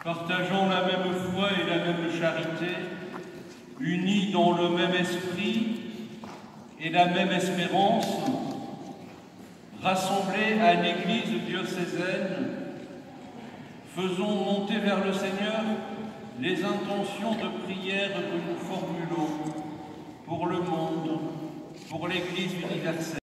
partageant la même foi et la même charité, unis dans le même esprit et la même espérance, rassemblés à l'Église diocésaine, faisons monter vers le Seigneur les intentions de prière que nous formulons pour le monde, pour l'Église universelle.